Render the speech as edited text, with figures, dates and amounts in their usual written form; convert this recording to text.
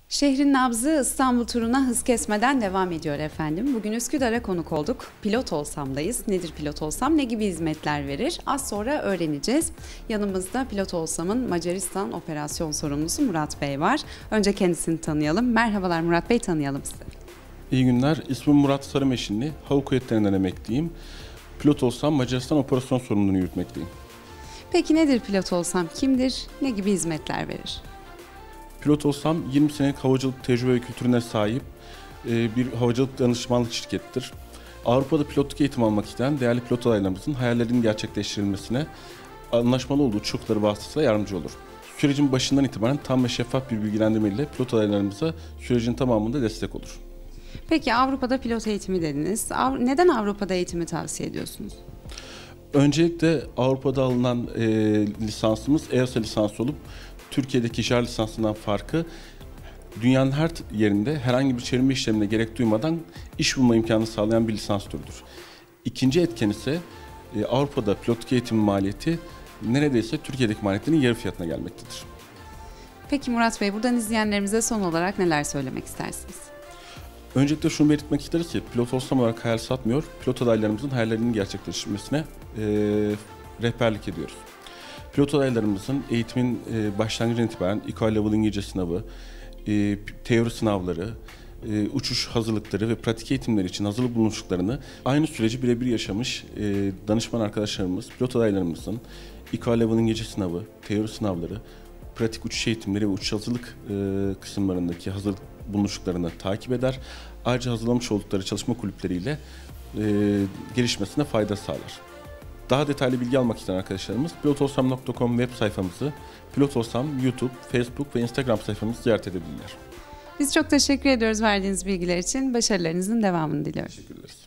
Şehrin nabzı İstanbul turuna hız kesmeden devam ediyor efendim. Bugün Üsküdar'a konuk olduk. Pilot Olsam'dayız. Nedir Pilot Olsam? Ne gibi hizmetler verir? Az sonra öğreneceğiz. Yanımızda Pilot Olsam'ın Macaristan operasyon sorumlusu Murat Bey var. Önce kendisini tanıyalım. Merhabalar Murat Bey, tanıyalım sizi. İyi günler. İsmim Murat Sarımeşinli. Hava Kuvvetleri'nden emekliyim. Pilot Olsam Macaristan operasyon sorumluluğunu yürütmekteyim. Peki nedir Pilot Olsam? Kimdir? Ne gibi hizmetler verir? Pilot Olsam 20 senelik havacılık tecrübe ve kültürüne sahip bir havacılık danışmanlık şirkettir. Avrupa'da pilotluk eğitimi almak isteyen değerli pilot adaylarımızın hayallerinin gerçekleştirilmesine anlaşmalı olduğu uçuşları vasıtasıyla yardımcı olur. Sürecin başından itibaren tam ve şeffaf bir bilgilendirme ile pilot adaylarımıza sürecin tamamında destek olur. Peki Avrupa'da pilot eğitimi dediniz. Neden Avrupa'da eğitimi tavsiye ediyorsunuz? Öncelikle Avrupa'da alınan lisansımız EASA lisansı olup Türkiye'deki JAR lisansından farkı dünyanın her yerinde herhangi bir çevirme işlemine gerek duymadan iş bulma imkanını sağlayan bir lisans türüdür. İkinci etken ise Avrupa'da pilotluk eğitimi maliyeti neredeyse Türkiye'deki maliyetinin yarı fiyatına gelmektedir. Peki Murat Bey, buradan izleyenlerimize son olarak neler söylemek istersiniz? Öncelikle şunu belirtmek isteriz ki Pilot Olsam olarak hayal satmıyor, pilot adaylarımızın hayallerinin gerçekleşmesine rehberlik ediyoruz. Pilot adaylarımızın eğitimin başlangıcından itibaren ECOL Level İngilizce sınavı, teori sınavları, uçuş hazırlıkları ve pratik eğitimler için hazırlık bulunuşluklarını aynı süreci birebir yaşamış danışman arkadaşlarımız, pilot adaylarımızın ECOL Level İngilizce sınavı, teori sınavları, pratik uçuş eğitimleri ve uçuş hazırlık kısımlarındaki hazırlık bulunuşluklarını takip eder. Ayrıca hazırlamış oldukları çalışma kulüpleriyle gelişmesine fayda sağlar. Daha detaylı bilgi almak isteyen arkadaşlarımız pilotolsam.com web sayfamızı, Pilot Olsam YouTube, Facebook ve Instagram sayfamızı ziyaret edebilirler. Biz çok teşekkür ediyoruz verdiğiniz bilgiler için. Başarılarınızın devamını diliyoruz. Teşekkür ederiz.